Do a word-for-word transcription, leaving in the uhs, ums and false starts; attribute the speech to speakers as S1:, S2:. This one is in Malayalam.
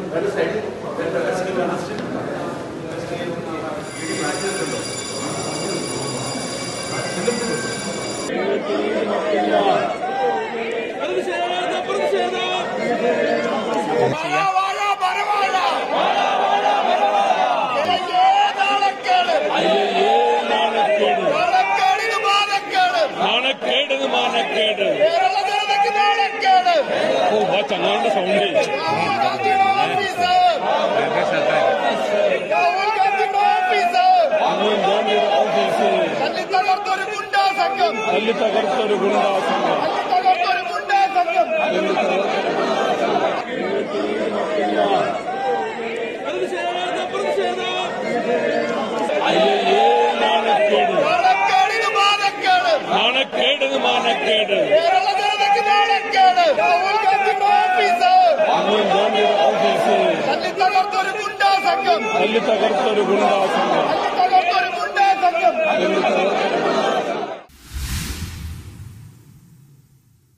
S1: ചങ്ങാണ്ട് സൗണ്ട് തല്ലിത്തകർത്തൊരു ഗുണ്ടാ സംഘം തല്ലിത്തകർത്തൊരു ഗുണ്ടാ സംഘം തല്ലിത്തകർത്തൊരു ഗുണ്ടാ സംഘം നാണക്കേട് നാണക്കേട് കേരള ജനതയ്ക്ക് നാണക്കേട് രാഹുൽ ഗാന്ധിയുടെ ഓഫീസ് തല്ലിത്തകർത്തൊരു ഗുണ്ടാ സംഘം തല്ലിത്തകർത്തൊരു ഗുണ്ടാ സംഘം